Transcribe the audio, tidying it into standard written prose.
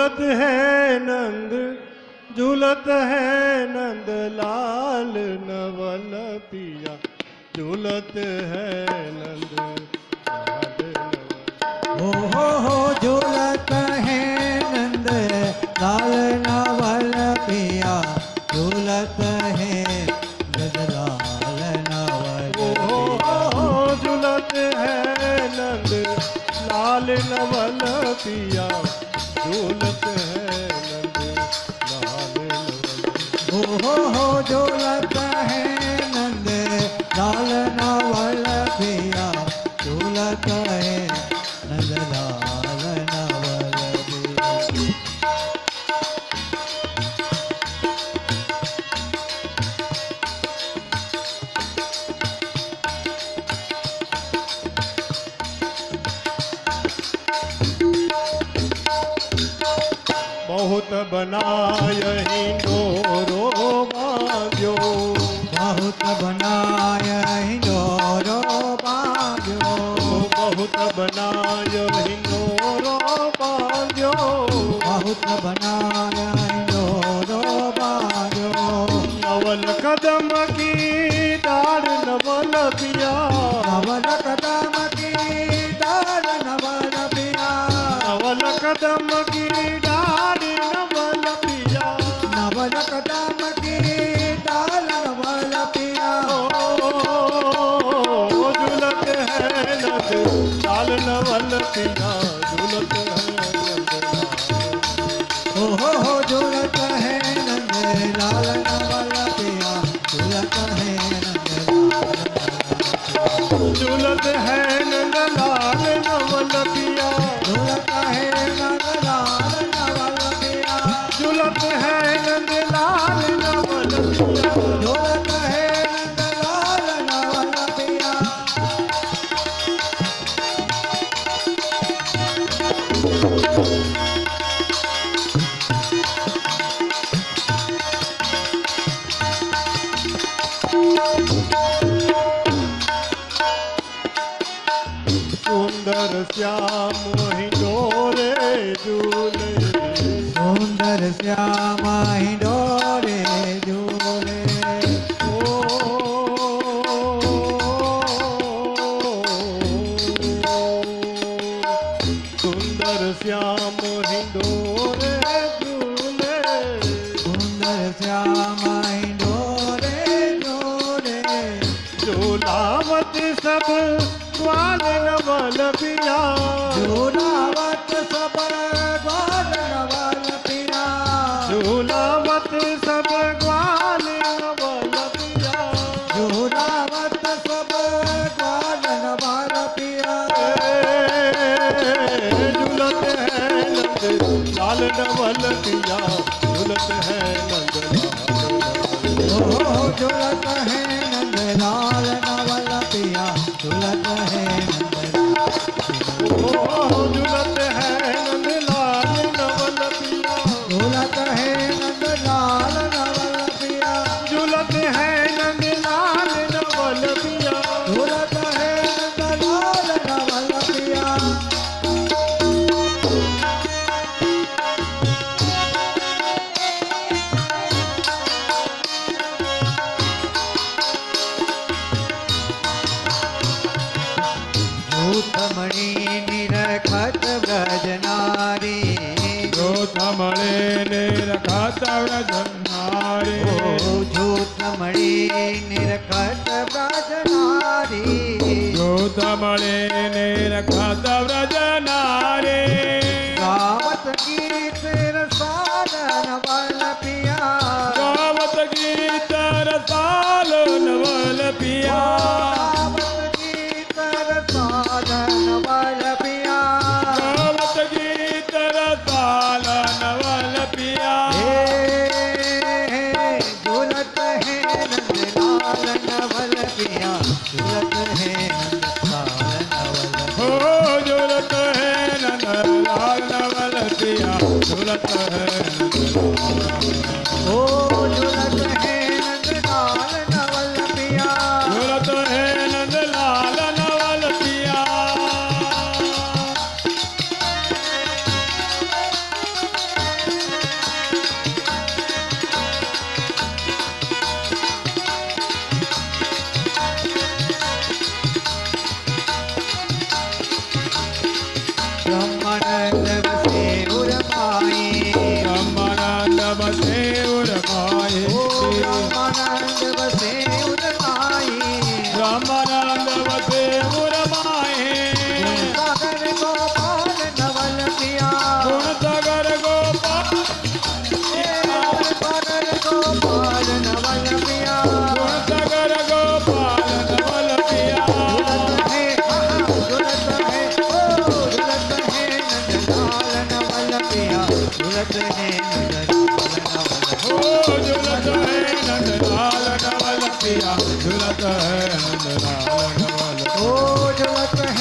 झूलत है नंद झूलत है नंद लाल नवल पिया झूलत है नंद लाल नवल। हो झूलत है नंद लाल नवल पिया झूलत है नंद लाल नवल पिया। झूलत है नंद लाल नवल पिया झूलत है नंद लाल नवल। हो झूलत है नंद लाल नवल पिया झूलत है नंद लाल नवल पिया। बहुत बनाय हिंडोरो बांध्यो बहुत बनाय हिंडोरो बांध्यो बहुत बनाय हिंडोरो बांध्यो बहुत बनाय हिंडोरो बांध्यो। नवल कदम की डाढ़ नवल पिया नवल कदम की डाल नवल पिया नवल कदम की डाढ़ नवल पिया नवल कदम की डाल नवल पिया। झूलत है नंद लाल नवल पिया झूलत है नंद हो झूलत है नंद लाल नवल पिया झूलत है नंद झूलत है नंद लाल नवल पिया झूलत है नंद लाल नवल पिया झूलत है नंद लाल नवल पिया झूलत है नंद लाल नवल पिया। सुंदर श्याम हिंडोरे झूले सुंदर श्याम हिंडोरे झूले सुंदर श्याम हिंडोरे झूले सुंदर श्याम हिंडोरे झूले झूलावत सब ग्वाल नवल पिया झूलावत सब ग्वाल नवल पिया झूलावत सब ग्वाल नवल पिया झूलावत सब ग्वाल नवल पिया। झूलत है नंद लाल नवल पिया झूलत है नंद लाल झूलत है नंद लाल नवल पिया झूलत है नंद झूलत है नंद लाल नवल पिया झूलत है नंद लाल नवल पिया झूलत है नंद लाल नवल पिया झूलत है नंद लाल नवल पिया। झूठमणि निरखत ब्रज नारी झूठमणि निरखत ब्रज नारी झूठमणि निरखत ब्रज नारी झूठमणि निरखत ब्रज नारी गावत गीत रसाल नवल पिया गावत गीत रसाल नवल पिया गावत गीत रसाल नवल पिया गावत गीत रसाल नवल पिया झूलत है नंद लाल नवल पिया झूलत है नंद लाल नवल हो झूलत है नंद लाल नवल पिया झूलत है नंद ओ झूलत है नंद लाल नवल पिया झूलत है नंद लाल नवल पिया झूलत है नंद लाल नवल ओ झूलत